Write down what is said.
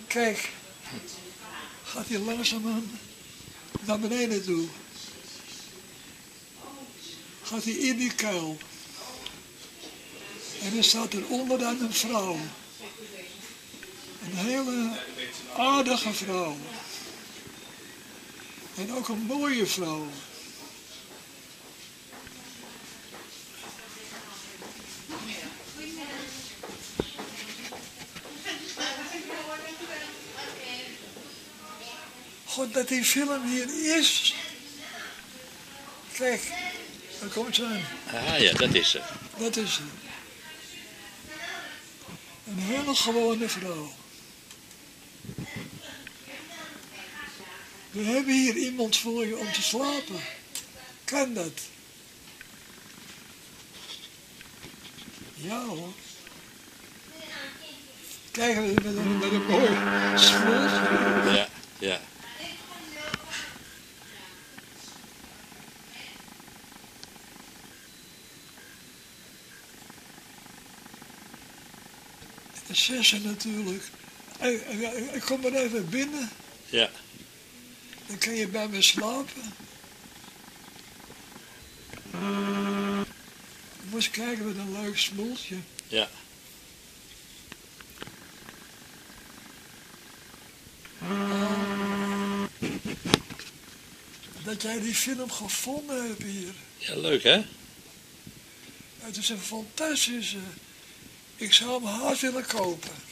Kijk, gaat hij langzaam naar beneden toe. Gaat hij in die kuil. En dan staat er onder dan een vrouw. Een hele aardige vrouw. En ook een mooie vrouw. God, dat die film hier is. Kijk, daar komt ze aan. Ah ja, dat is ze. Dat is ze. Een hele gewone vrouw. We hebben hier iemand voor je om te slapen. Kan dat? Ja hoor. Kijken we met een mooi smoeltje. Ja, ja. De zessen natuurlijk. Ik kom maar even binnen. Ja. Dan kan je bij me slapen. Je moest kijken met een leuk smoeltje. Ja. Dat jij die film gevonden hebt hier. Ja, leuk hè? Het is een fantastische. Ik zou hem haast willen kopen.